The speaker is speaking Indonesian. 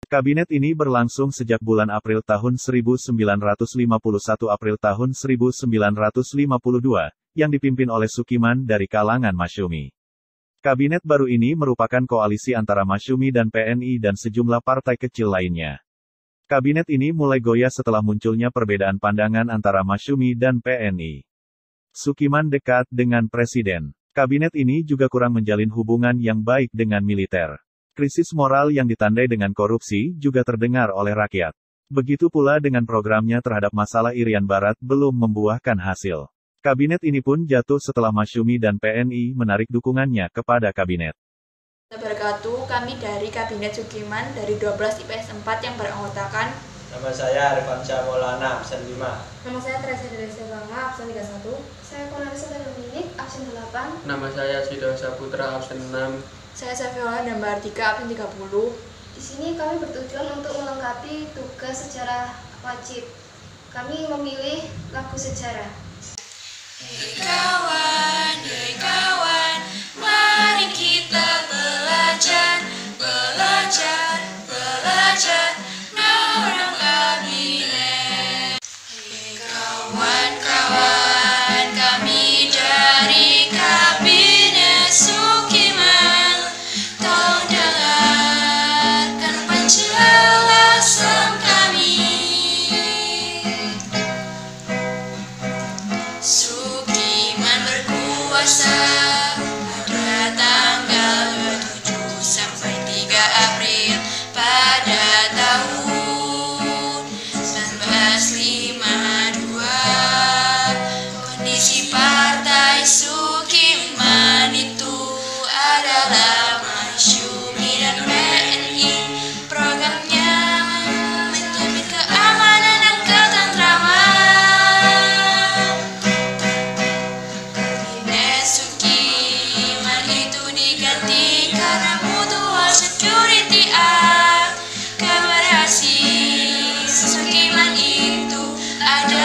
Kabinet ini berlangsung sejak bulan April tahun 1951 April tahun 1952, yang dipimpin oleh Sukiman dari kalangan Masyumi. Kabinet baru ini merupakan koalisi antara Masyumi dan PNI dan sejumlah partai kecil lainnya. Kabinet ini mulai goyah setelah munculnya perbedaan pandangan antara Masyumi dan PNI. Sukiman dekat dengan Presiden. Kabinet ini juga kurang menjalin hubungan yang baik dengan militer. Krisis moral yang ditandai dengan korupsi juga terdengar oleh rakyat. Begitu pula dengan programnya terhadap masalah Irian Barat belum membuahkan hasil. Kabinet ini pun jatuh setelah Masyumi dan PNI menarik dukungannya kepada kabinet. Wabarakatuh, kami dari Kabinet Sukiman dari 12 IPS 4 yang beranggotakan. Nama saya Arifan Maulana, absen 5. Nama saya Teresa Delisa Bangga, absen 31. Saya Konarisa Dominik, absen 8. Nama saya Sidosa Putra, absen 6. Saya Safiola Dambar 3, absen 30. Di sini kami bertujuan untuk melengkapi tugas secara wajib. Kami memilih lagu sejarah. Hei kawan, mari kita belajar mengenang kabinet. Hei kawan-kawan, kami dari Kabinet Sukiman, tolong dengarkan penjelasan kami. Sukiman berkuasa pada tanggal 27 sampai 3 April pada tahun 1952. Kondisi partai Sukiman itu adalah Masyumi dan PNI. Programnya menjamin keamanan dan ketentraman. Kabinet Sukiman itu diganti karena Mutual Security Act. Keberhasilan Sukiman itu ada